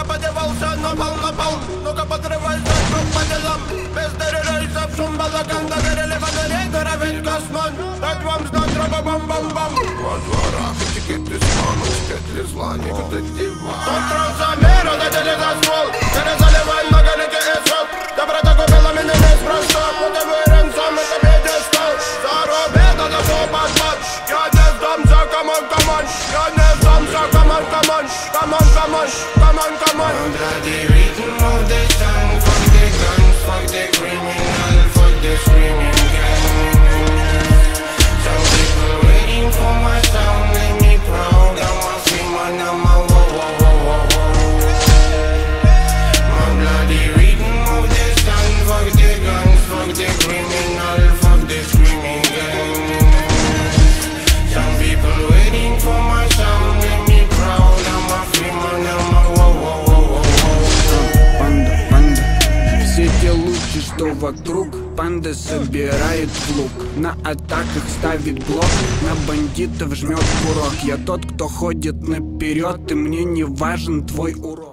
подевался, напал, ну-ка подрывайся, друг по делам. Без рейсов, шум балаган, доверили фонарей, гора весь космон. Так вам знать, раба-бам-бам-бам. Во дворах этикеты сломы, петли зла, не детектива. Тот трансамера, дадили за ствол, перезаливай на горите и срок. Доброта купила меня неспроста, мотивирен сам это пьедестал. Заробеда на все подпад, я не сдамся, камон, я не сдамся, камон, Under the rhythm of the sun, fuck the guns, fuck the criminal, fuck the screaming gang. Some people waiting for my sound, make me proud. I'm a free man, I'm a whoa. My bloody rhythm of the sun, fuck the guns, fuck the criminal, fuck the screaming gang. Some people waiting for my sound, make me proud. I'm a free man, I'm a Все те лучи, что вокруг, панда собирает в лук. На атаках ставит блок, на бандитов жмет курок. Я тот, кто ходит наперед, и мне не важен твой урок.